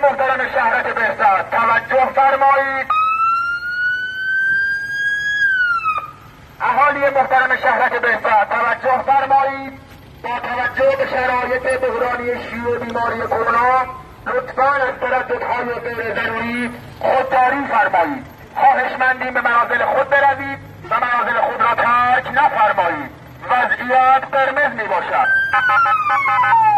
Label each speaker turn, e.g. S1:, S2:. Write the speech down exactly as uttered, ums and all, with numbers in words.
S1: محترم شهرک بهزاد توجه فرمایید. اهالی محترم شهرک بهزاد توجه فرمایید. با توجه به شرایط بحرانی شیوع بیماری کرونا لطفاً از ترددهای غیر ضروری خودداری فرمایید. خواهشمندیم به منازل خود بروید و منازل خود را ترک نفرمایید. وضعیت قرمز می باشد.